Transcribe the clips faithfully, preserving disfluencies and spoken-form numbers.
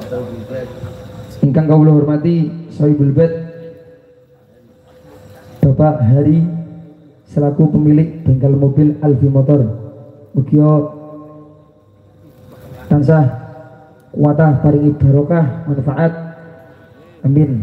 Ingkang kawula hormati Sohibul Bait Bapak Hari selaku pemilik bengkel mobil Alfi Motor, mugi tansah kuwatah paringi barokah manfaat, amin.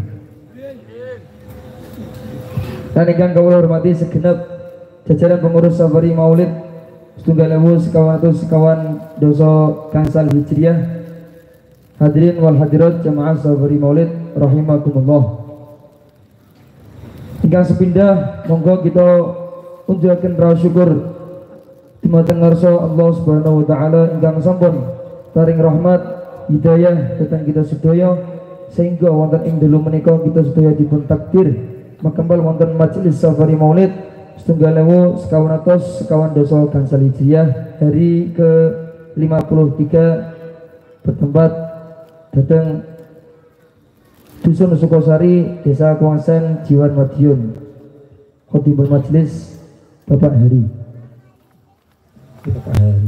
Dan ingkang kawula hormati segenap jajaran pengurus safari Maulid setunggal ewu sekawan atus sekawan doso Gangsal Hijriah, hadirin wal hadirat jamaah safari Maulid rahimakumullah. Ingkang sepindah monggo kita unjukaken raos syukur dumateng ngarsa Allah Subhanahu wa taala ingkang sampun paring rahmat hidayah dhateng kita sedaya sehingga wonten ing dalu menika kita sedaya dipun takdir makambal wonten majelis safari Maulid setunggal ewu sekawan atus sekawan doso Gangsal Hijriah hari ke lima puluh tiga bertempat datang Dusun Sukosari, Desa Kuangsen, Jiwan Madiun. Khotibul Majelis Bapak Hari. Bapak Hari.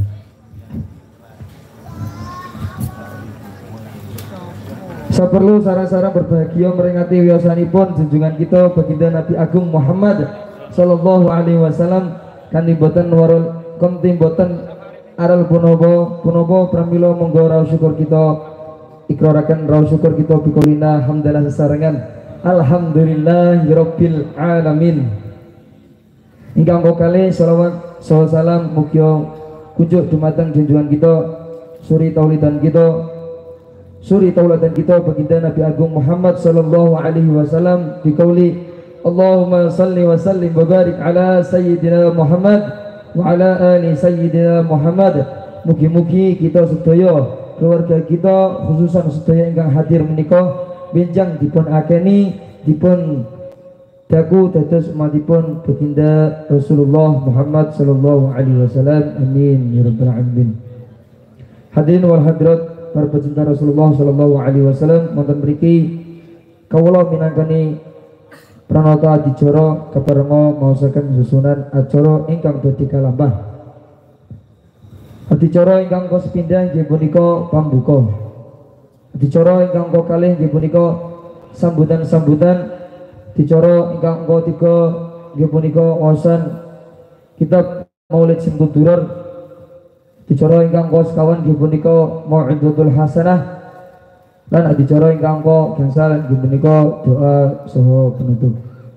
Saperlu sarang-sarang berbahagia meringati wiyosanipun junjungan kita baginda Nabi Agung Muhammad sallallahu alaihi wasallam kanthi boten warul kanthi boten aral punapa punapa pramila monggo raos syukur kita ikrarakan raos syukur kita biqolina hamdalah sesarengan alhamdulillahirabbil alamin. Ingkang kalih selawat saha salam mugi kunjuk dumateng junjungan kita suri taulidan kita suri tauladan kita baginda Nabi Agung Muhammad sallallahu alaihi wasallam biqauli Allahumma salli wa sallim wa barik ala sayyidina Muhammad wa ala ali sayyidina Muhammad. Mugi-mugi kita sedaya keluarga kita khususan sedaya ingkang hadir menika benjang dipun akeni dipun daku dados umatipun baginda Rasulullah Muhammad sallallahu alaihi wasallam, amin ya rabbal alamin. Hadirin wal hadirat para pecinta Rasulullah sallallahu alaihi wasallam, wonten mriki kawula minangkani pranata adicara keparenga maosaken susunan acara ingkang dadi kalambah. Adicara ingkang sepindhah inggih punika pambuka. Adicara ingkang kalih inggih punika sambutan-sambutan. Adicara ingkang ketiga inggih punika wawasan kitab Maulid Simtud Durar. Adicara ingkang sekawan inggih punika Mau'izatul Hasanah. Lan adicara ingkang gangsal inggih punika doa saha penutup.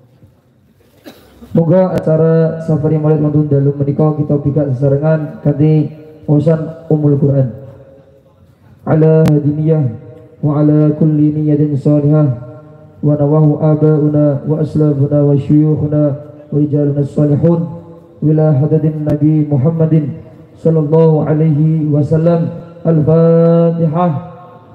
Moga acara safari Maulid wonten dalu menika kita bikak sesarengan kanthi wawasan Ummul Quran ala hadiniyah wa ala kulli niyatin salihah wa nawahu abauna wa aslafuna wa syuyukhuna wa rijaluna salihun wila hadadin Nabi Muhammadin sallallahu alaihi wasallam. Al-Fatihah.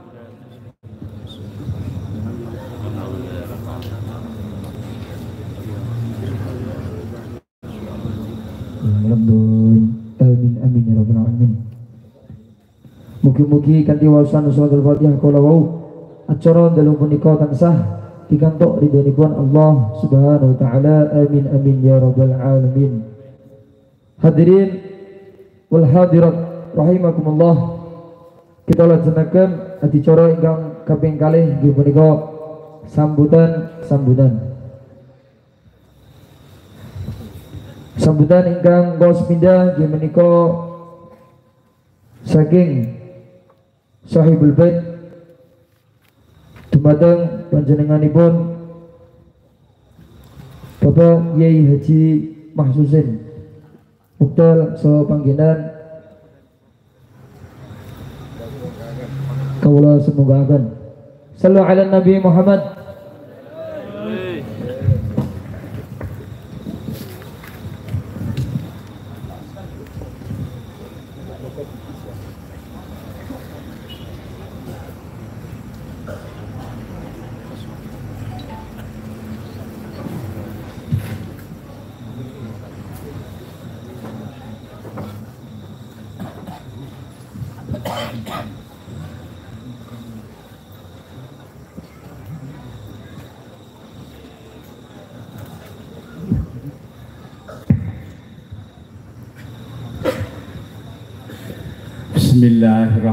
Amin amin ya rabbal alamin. Mugi-mugi kanthi waosan suratul Fatihah kala wau acara dalu punika tansah pikantuk ridhonipun Allah Subhanahu wa taala, amin amin ya rabbal alamin. Hadirin wal hadirat rahimakumullah, kita lajengaken adicara ingkang kaping kalih inggih punika sambutan sambutan sambutan ingkang kaos pindah inggih menika saking Sohibul Bait dumateng panjenenganipun Bapak Yai Haji Mahsusin Muktal saha panggenan kawula semoga akan sallu ala Nabi Muhammad. Bismillahirrahmanirrahim.